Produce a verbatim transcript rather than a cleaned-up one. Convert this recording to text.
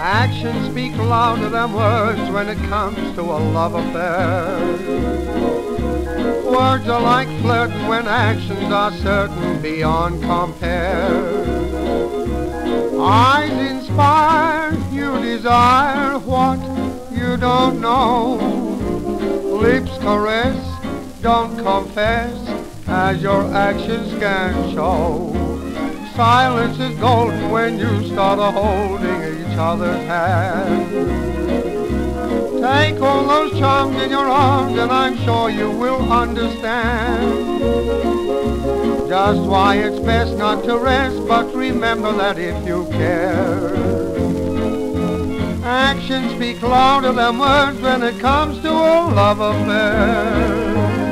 Actions speak louder than words when it comes to a love affair. Words are like flirting when actions are certain beyond compare. Eyes inspire, you desire what you don't know. Lips caress, don't confess, as your actions can show. Silence is golden when you start a holding each other's hand. Take all those charms in your arms and I'm sure you will understand just why it's best not to rest, but remember that if you care, actions speak louder than words when it comes to a love affair.